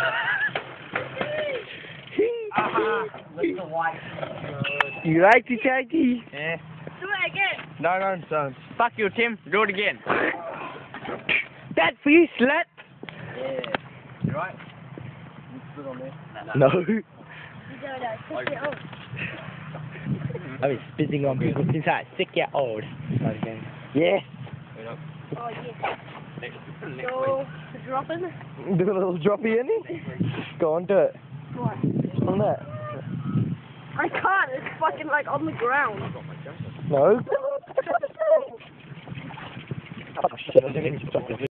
Look the white. You like it, Jackie? Yeah. Do it again. No, don't. Fuck you, Tim. Do it again. That fish slut. Yeah. You right? You spit on there. No. You do that. Take it off. I was spitting on people since I was 6 years old. Yes. Oh, yeah. So, dropping. Do a little droppy in it. Go on, do it. What? On that. I can't. It's fucking like on the ground. No.